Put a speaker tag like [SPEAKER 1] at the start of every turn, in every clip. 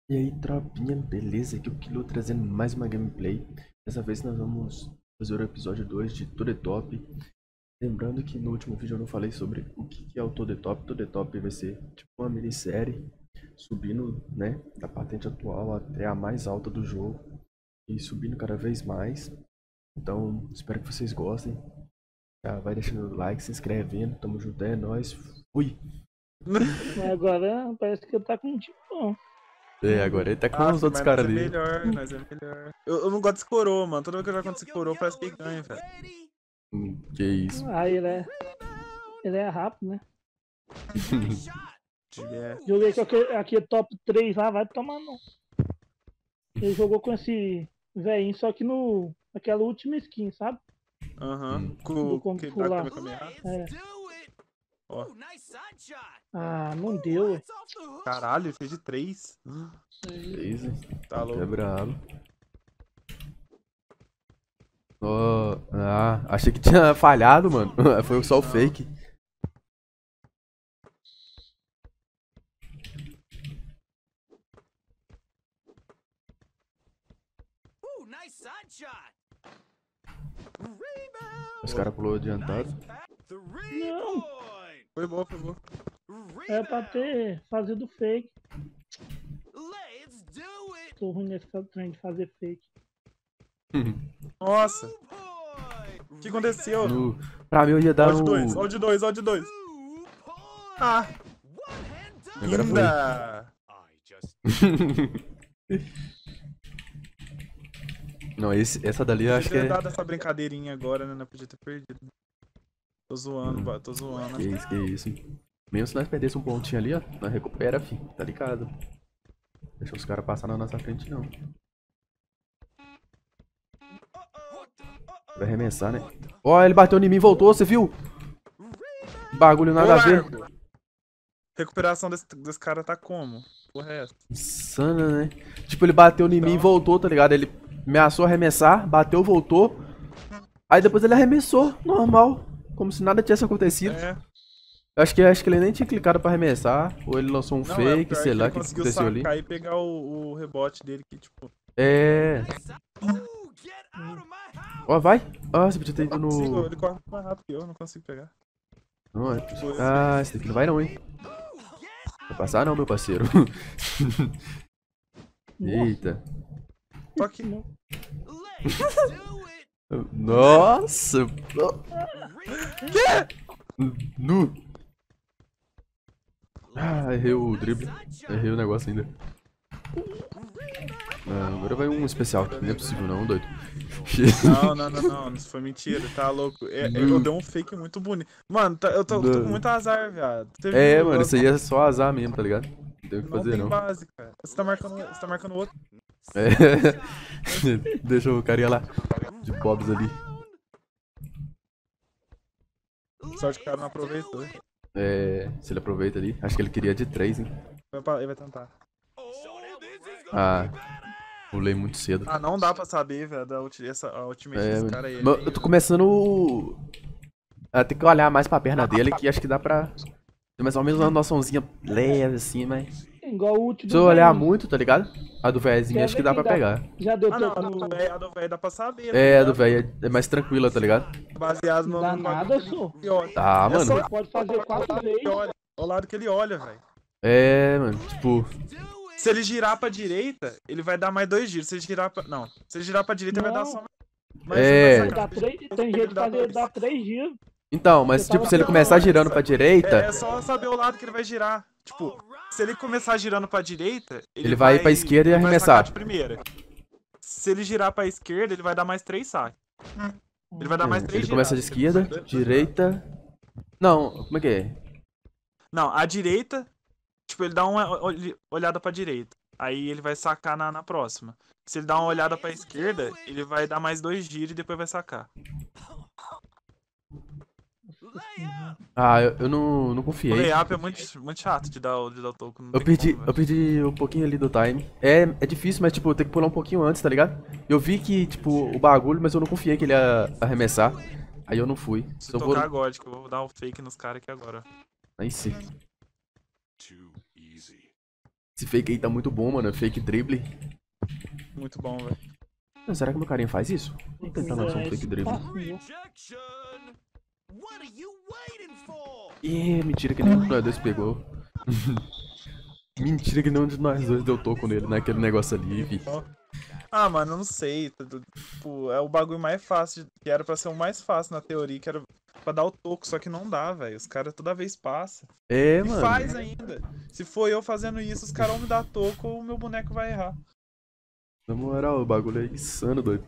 [SPEAKER 1] E aí, tropinha, beleza? Aqui é o Kilo trazendo mais uma gameplay. Dessa vez nós vamos fazer o episódio 2 de Todetop. Lembrando que no último vídeo eu não falei sobre o que é o Todetop. Todetop vai ser tipo uma minissérie subindo, né, da patente atual até a mais alta do jogo e subindo cada vez mais. Então, espero que vocês gostem. Já vai deixando o like, se inscrevendo. Tamo junto, é nóis. Fui!
[SPEAKER 2] Agora parece que eu tá com um tipão.
[SPEAKER 1] Agora ele tá com
[SPEAKER 3] Ah,
[SPEAKER 1] os
[SPEAKER 3] filho,
[SPEAKER 1] outros
[SPEAKER 3] mas
[SPEAKER 1] caras
[SPEAKER 3] nós é
[SPEAKER 1] ali.
[SPEAKER 3] melhor, nós é melhor. Eu não gosto desse coroa, mano. Toda vez que eu jogo contra esse coroa, parece que ganha, velho.
[SPEAKER 1] Que isso.
[SPEAKER 2] Aí ele é rápido, né?
[SPEAKER 3] É.
[SPEAKER 2] Joguei com aqui top 3 lá, vai tomar não. Ele jogou com esse velhinho, só que naquela última skin, sabe?
[SPEAKER 3] Aham.
[SPEAKER 2] Do
[SPEAKER 3] Com
[SPEAKER 2] Kung
[SPEAKER 3] que
[SPEAKER 2] Fu
[SPEAKER 3] dá
[SPEAKER 2] lá.
[SPEAKER 3] câmera caminhar.
[SPEAKER 2] É.
[SPEAKER 3] Ó.
[SPEAKER 2] Ah, não deu, ué.
[SPEAKER 3] Caralho, ele fez de 3.
[SPEAKER 1] Easy.
[SPEAKER 3] Tá
[SPEAKER 1] É
[SPEAKER 3] louco.
[SPEAKER 1] brabo. Achei que tinha falhado, mano. Foi só o fake. Os caras pulou adiantado.
[SPEAKER 2] Não,
[SPEAKER 3] Foi bom, foi bom.
[SPEAKER 2] é pra ter fazido fake. Tô ruim nesse trem de fazer fake.
[SPEAKER 3] Nossa. O que aconteceu?
[SPEAKER 1] Pra mim eu ia dar
[SPEAKER 3] Ó de
[SPEAKER 1] um...
[SPEAKER 3] 2, ó de 2, ó de 2. Ah,
[SPEAKER 1] Agora foi.
[SPEAKER 3] ainda.
[SPEAKER 1] Não, essa dali eu acho que
[SPEAKER 3] Podia ter
[SPEAKER 1] é...
[SPEAKER 3] dado essa brincadeirinha agora, né? Não podia ter perdido. Tô zoando, tô zoando.
[SPEAKER 1] Que isso. Mesmo se nós perdêssemos um pontinho ali, ó. Nós recupera, fi. Tá ligado? Deixa os caras passar na nossa frente, não. Vai arremessar, né? Ó, ele bateu em mim e voltou, você viu? Bagulho nada a ver.
[SPEAKER 3] Recuperação desse cara tá como? Porra é essa?
[SPEAKER 1] Insana, né? Tipo, ele bateu em mim e voltou, tá ligado? Ele ameaçou arremessar, bateu, voltou. Aí depois ele arremessou, normal. Como se nada tivesse acontecido.
[SPEAKER 3] É.
[SPEAKER 1] Acho que ele nem tinha clicado pra arremessar. Ou ele lançou um
[SPEAKER 3] Não,
[SPEAKER 1] fake,
[SPEAKER 3] pior
[SPEAKER 1] sei
[SPEAKER 3] que
[SPEAKER 1] lá, o
[SPEAKER 3] ele
[SPEAKER 1] que
[SPEAKER 3] conseguiu
[SPEAKER 1] aconteceu ali.
[SPEAKER 3] sacar e pegar o rebote dele que, tipo...
[SPEAKER 1] É. Ó, vai. Ó, você podia ter ido no...
[SPEAKER 3] Ele corre mais rápido que eu, não consigo pegar.
[SPEAKER 1] Não, é. Ah, esse daqui não vai não, hein. Vai passar não, meu parceiro. Eita.
[SPEAKER 3] Só que...
[SPEAKER 1] Nossa. Nu. Ah, errei o drible. Errei o negócio ainda. Ah, agora vai um especial aqui. Não é possível não, doido.
[SPEAKER 3] Não. Isso foi mentira, tá louco. Eu dei um fake muito bonito. Mano, eu tô com muito azar, viado.
[SPEAKER 1] Mano, isso aí é só azar mesmo, tá ligado? Não tem o que fazer, não.
[SPEAKER 3] Base, cara. Você tá marcando outro.
[SPEAKER 1] É. Deixa o carinha lá. De pobres ali.
[SPEAKER 3] Sorte que o cara não aproveitou.
[SPEAKER 1] É. Se ele aproveita ali. Acho que ele queria de 3, hein.
[SPEAKER 3] Ele vai tentar.
[SPEAKER 1] Ah. Pulei muito cedo.
[SPEAKER 3] Ah, não dá pra saber, velho, a ultimate desse cara aí.
[SPEAKER 1] Eu tô começando a ter que olhar mais pra perna dele, que acho que dá pra ter mais ou menos uma noçãozinha leve assim, mas...
[SPEAKER 2] Igual o último.
[SPEAKER 1] Se eu olhar muito, tá ligado? A do véiozinho acho que dá pra pegar.
[SPEAKER 2] Já deu
[SPEAKER 3] Ah, não,
[SPEAKER 2] tempo
[SPEAKER 3] a do velho dá pra saber.
[SPEAKER 1] É, a do velho é mais tranquila, tá ligado?
[SPEAKER 3] Baseado no...
[SPEAKER 2] Dá nada, só.
[SPEAKER 1] Tá, mano.
[SPEAKER 2] Você pode fazer 4 vezes.
[SPEAKER 3] Olha, o lado que ele olha, velho.
[SPEAKER 1] É, mano, tipo...
[SPEAKER 3] Se ele girar pra direita, ele vai dar mais 2 giros. Se ele girar pra... Não. Se ele girar pra direita, ele vai dar só mais...
[SPEAKER 2] Tem jeito de fazer dar 3 giros.
[SPEAKER 1] Então, mas tipo, se ele começar girando pra direita...
[SPEAKER 3] É só saber o lado que ele vai girar. Tipo, se ele começar girando pra direita...
[SPEAKER 1] Ele vai pra esquerda e arremessar.
[SPEAKER 3] De primeira. Se ele girar pra esquerda, ele vai dar mais 3 saques. Ele vai dar mais 3
[SPEAKER 1] Ele começa de esquerda, direita... Não, como é que é?
[SPEAKER 3] Não, a direita... Tipo, ele dá uma olhada pra direita. Aí ele vai sacar na próxima. Se ele dá uma olhada pra esquerda, ele vai dar mais 2 giros e depois vai sacar.
[SPEAKER 1] Ah, eu não
[SPEAKER 3] O
[SPEAKER 1] confiei.
[SPEAKER 3] layup é muito chato de dar o toco.
[SPEAKER 1] Eu perdi um pouquinho ali do time. É difícil, mas tipo, eu tenho que pular um pouquinho antes, tá ligado? Eu vi que, tipo, o bagulho, mas eu não confiei que ele ia arremessar. Aí eu não fui.
[SPEAKER 3] Se eu tocar God, que eu vou dar um fake nos caras aqui agora.
[SPEAKER 1] Aí sim. Esse fake aí tá muito bom, mano. Fake dribble.
[SPEAKER 3] Muito bom, velho.
[SPEAKER 1] Não, será que meu carinha faz isso? Vou tentar lançar um fake dribble. Ih, mentira que nenhum de nós dois pegou. Mentira que nenhum de nós dois deu toco nele, naquele negócio ali, vi.
[SPEAKER 3] Ah, mano, eu não sei. Tipo, é o bagulho mais fácil, que era pra ser o mais fácil na teoria, que era pra dar o toco, só que não dá, velho. Os caras toda vez passam.
[SPEAKER 1] É,
[SPEAKER 3] E
[SPEAKER 1] mano.
[SPEAKER 3] faz ainda. Se for eu fazendo isso, os caras vão me dar toco ou o meu boneco vai errar.
[SPEAKER 1] Na moral, o bagulho é insano, doido.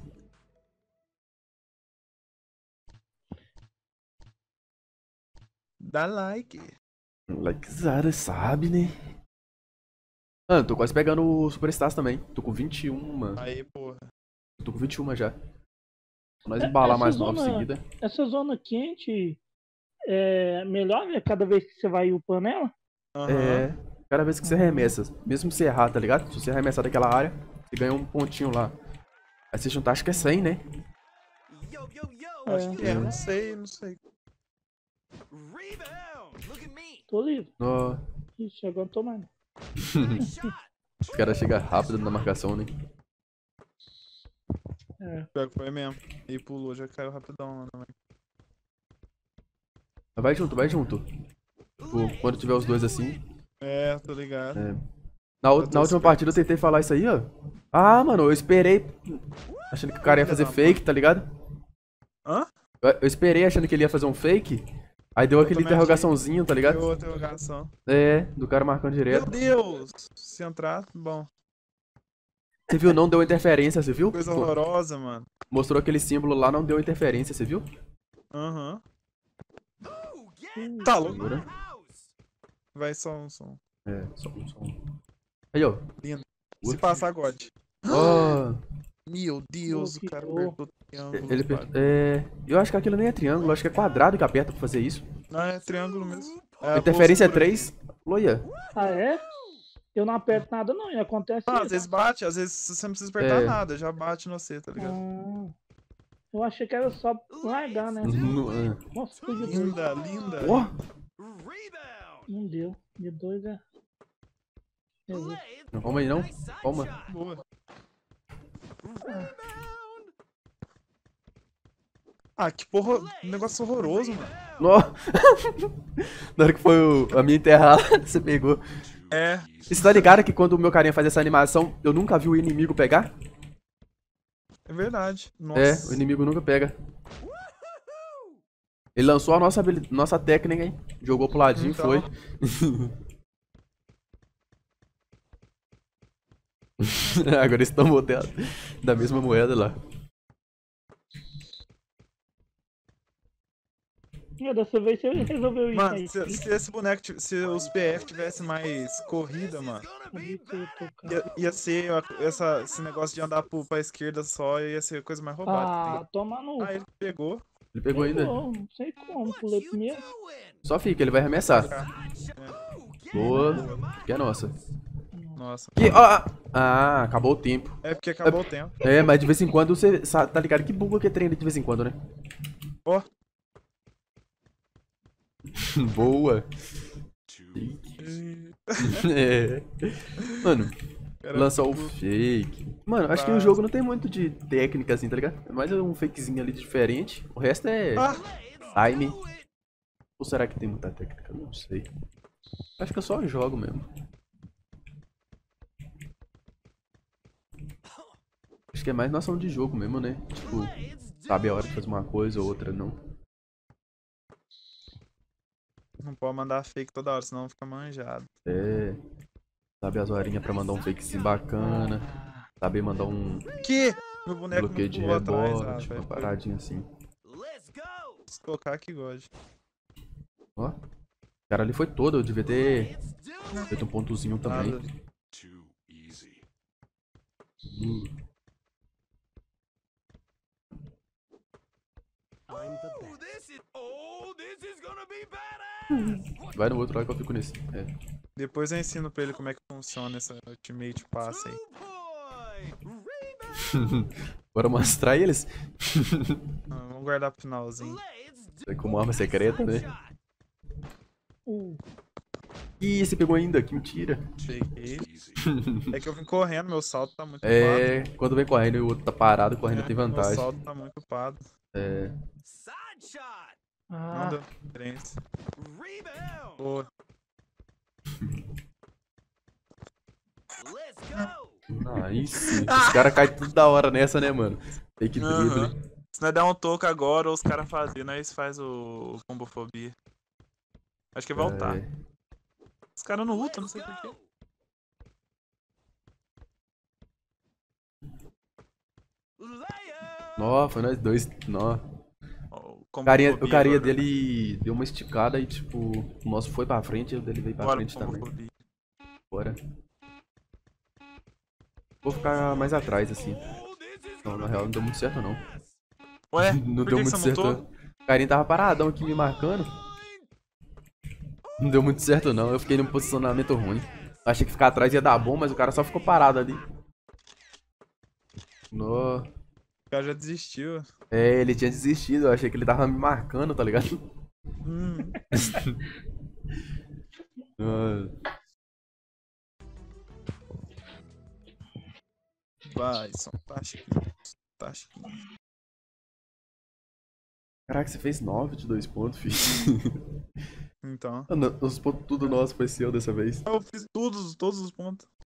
[SPEAKER 3] Dá like.
[SPEAKER 1] Likezada, sabe, né? Mano, tô quase pegando o Superstars também. Tô com 21, mano.
[SPEAKER 3] Aí, porra.
[SPEAKER 1] Tô com 21 já. Nós embalar mais 9 em seguida.
[SPEAKER 2] Essa zona quente é melhor, né? Cada vez que você vai upando ela?
[SPEAKER 1] É. Cada vez que você arremessa, mesmo que você errar, tá ligado? Se você arremessar daquela área, você ganha um pontinho lá. Aí você juntar, acho que é 100, né?
[SPEAKER 3] Acho que é, não sei.
[SPEAKER 2] Tô livre.
[SPEAKER 1] Ó.
[SPEAKER 2] Ixi, agora não tô mais.
[SPEAKER 1] Os caras chegam rápido na marcação, né?
[SPEAKER 2] É.
[SPEAKER 3] Pior que foi mesmo. E pulou, já caiu rapidão lá também.
[SPEAKER 1] Vai junto, vai junto. Tipo, quando tiver os dois assim.
[SPEAKER 3] É, tô ligado.
[SPEAKER 1] É. Na última partida eu tentei falar isso aí, ó. Ah, mano, eu esperei. Achando que o cara ia fazer fake, tá ligado?
[SPEAKER 3] Hã?
[SPEAKER 1] Eu esperei achando que ele ia fazer um fake. Aí deu aquele interrogaçãozinho, tá ligado?
[SPEAKER 3] Deu interrogação.
[SPEAKER 1] É, do cara marcando direto.
[SPEAKER 3] Meu Deus! Se entrar, bom.
[SPEAKER 1] Você viu? Não deu interferência, você viu?
[SPEAKER 3] Coisa horrorosa, mano.
[SPEAKER 1] Mostrou aquele símbolo lá, não deu interferência, você viu?
[SPEAKER 3] Aham. Tá louco?
[SPEAKER 1] Segura.
[SPEAKER 3] Vai só um som.
[SPEAKER 1] É, só um. Aí, ó.
[SPEAKER 3] Lindo. Se passar, God.
[SPEAKER 1] Ó.
[SPEAKER 3] Meu Deus, o cara apertou o triângulo.
[SPEAKER 1] Ele eu acho que aquilo nem é triângulo, acho que é quadrado que aperta pra fazer isso.
[SPEAKER 3] Não, é triângulo mesmo.
[SPEAKER 1] A interferência é 3. Loia.
[SPEAKER 2] Ah, é? Eu não aperto nada não, e acontece
[SPEAKER 3] Ah,
[SPEAKER 2] isso.
[SPEAKER 3] às vezes bate, às vezes você não precisa apertar nada, já bate no você, tá ligado?
[SPEAKER 2] Eu achei que era só largar, né? Nossa, foi de dois.
[SPEAKER 3] Linda, linda.
[SPEAKER 1] Ó.
[SPEAKER 2] Não deu. De dois é.
[SPEAKER 1] Não, calma aí não. Calma.
[SPEAKER 3] Boa. Ah, que porra, negócio horroroso, mano.
[SPEAKER 1] Nó. Na hora que foi a minha enterrada, você pegou.
[SPEAKER 3] É.
[SPEAKER 1] E você tá ligado que quando o meu carinha faz essa animação, eu nunca vi o inimigo pegar?
[SPEAKER 3] É verdade. Nossa.
[SPEAKER 1] É, o inimigo nunca pega. Ele lançou a nossa técnica, hein? Jogou pro ladinho e
[SPEAKER 3] Então.
[SPEAKER 1] foi. Agora eles tomou da mesma moeda lá.
[SPEAKER 2] Dessa vez você resolveu isso
[SPEAKER 3] Mano,
[SPEAKER 2] aí.
[SPEAKER 3] se esse boneco, se os PF tivesse mais corrida, mano, ia ser esse negócio de andar pra esquerda só, ia ser a coisa mais roubada.
[SPEAKER 2] Ah, toma no.
[SPEAKER 3] Ah, ele pegou.
[SPEAKER 1] Ele pegou ainda?
[SPEAKER 2] Não sei como, pulei primeiro.
[SPEAKER 1] Só fica, ele vai arremessar. Boa. Que é nossa.
[SPEAKER 3] Nossa.
[SPEAKER 1] Que, ó, ah, acabou o tempo.
[SPEAKER 3] É porque acabou o tempo.
[SPEAKER 1] É, mas de vez em quando você tá ligado que buga que treina de vez em quando, né?
[SPEAKER 3] Ó.
[SPEAKER 1] Boa. É. Mano, lançar o fake. Mano, acho que o jogo não tem muito de técnica assim, tá ligado? É mais um fakezinho ali diferente. O resto é time. Ou será que tem muita técnica? Não sei. Acho que eu só jogo mesmo. Acho que é mais noção de jogo mesmo, né? Tipo, sabe a hora de fazer uma coisa ou outra, não.
[SPEAKER 3] Não pode mandar fake toda hora, senão fica manjado.
[SPEAKER 1] É. Sabe as horinhas pra mandar um fakezinho bacana. Saber mandar um
[SPEAKER 3] Que? Meu boneco
[SPEAKER 1] bloqueio de
[SPEAKER 3] pulou atrás,
[SPEAKER 1] rebote, uma paradinha assim.
[SPEAKER 3] Se tocar que gosta.
[SPEAKER 1] Ó. O cara ali foi todo, eu devia ter feito um pontozinho também.
[SPEAKER 3] Nada.
[SPEAKER 1] Vai no outro lá que eu fico nesse. É.
[SPEAKER 3] Depois eu ensino pra ele como é que funciona essa ultimate pass aí.
[SPEAKER 1] Bora mostrar eles.
[SPEAKER 3] Vamos guardar pro finalzinho.
[SPEAKER 1] É como arma secreta, né? Ih, você pegou ainda, que mentira.
[SPEAKER 3] Peguei. É que eu vim correndo, meu salto tá muito
[SPEAKER 1] É, quando vem correndo e o outro tá parado, correndo tem
[SPEAKER 3] Meu
[SPEAKER 1] vantagem.
[SPEAKER 3] salto tá muito upado.
[SPEAKER 1] É.
[SPEAKER 3] Não
[SPEAKER 2] Ah,
[SPEAKER 3] deu diferença. Pô,
[SPEAKER 1] Nice. Os caras caem tudo da hora nessa, né, mano? Fake
[SPEAKER 3] aham.
[SPEAKER 1] drible.
[SPEAKER 3] Se nós der um toque agora, ou os caras fazem, nós faz o combofobia. Acho que vai voltar.
[SPEAKER 1] É.
[SPEAKER 3] Os caras não lutam, não sei porquê.
[SPEAKER 1] Nó, foi nós dois. Nó.
[SPEAKER 3] O
[SPEAKER 1] O carinha
[SPEAKER 3] agora.
[SPEAKER 1] dele deu uma esticada e, tipo, o nosso foi pra frente e o dele veio pra
[SPEAKER 3] Bora
[SPEAKER 1] frente
[SPEAKER 3] pro
[SPEAKER 1] também.
[SPEAKER 3] combofobia.
[SPEAKER 1] Bora. Vou ficar mais atrás, assim. Não, na real não deu muito certo, não.
[SPEAKER 3] Ué,
[SPEAKER 1] Não
[SPEAKER 3] por
[SPEAKER 1] deu
[SPEAKER 3] que
[SPEAKER 1] muito
[SPEAKER 3] você
[SPEAKER 1] certo.
[SPEAKER 3] mutou?
[SPEAKER 1] O carinha tava paradão aqui me marcando. Não deu muito certo, não. Eu fiquei num posicionamento ruim. Achei que ficar atrás ia dar bom, mas o cara só ficou parado ali. Nó.
[SPEAKER 3] O cara já desistiu.
[SPEAKER 1] É, ele tinha desistido. Eu achei que ele tava me marcando, tá ligado?
[SPEAKER 3] Hum.
[SPEAKER 1] Ah,
[SPEAKER 3] Vai, são Tasquinhos. Tasquinhos.
[SPEAKER 1] Caraca, você fez 9 de 2 pontos, filho.
[SPEAKER 3] Então.
[SPEAKER 1] Os pontos tudo nosso foi seu dessa vez.
[SPEAKER 3] Eu fiz todos os pontos.